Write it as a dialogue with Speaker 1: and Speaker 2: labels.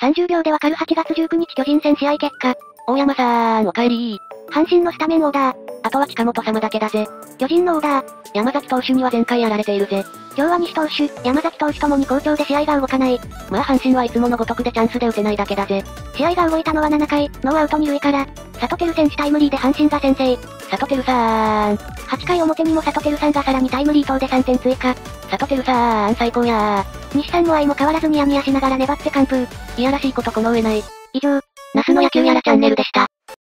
Speaker 1: 30秒でわかる8月19日巨人戦試合結果。
Speaker 2: 大山さーん、お帰り
Speaker 1: ー。阪神のスタメンオーダー。
Speaker 2: あとは近本様だけだぜ。
Speaker 1: 巨人のオーダー。
Speaker 2: 山崎投手には前回やられているぜ。
Speaker 1: 今日は西投手、山崎投手ともに好調で試合が動かない。
Speaker 2: まあ阪神はいつものごとくでチャンスで打てないだけだぜ。
Speaker 1: 試合が動いたのは7回、ノーアウト2塁から、佐藤輝選手タイムリーで阪神が先制。
Speaker 2: 佐藤輝さーん。
Speaker 1: 8回表にも佐藤輝さんがさらにタイムリー等で3点追加。
Speaker 2: 佐藤輝さーん最高や
Speaker 1: ー。西さんも相も変わらずニヤニヤしながら粘って完封。
Speaker 2: いやらしいことこの上ない。
Speaker 1: 以上、
Speaker 2: 那須の野球やらチャンネルでした。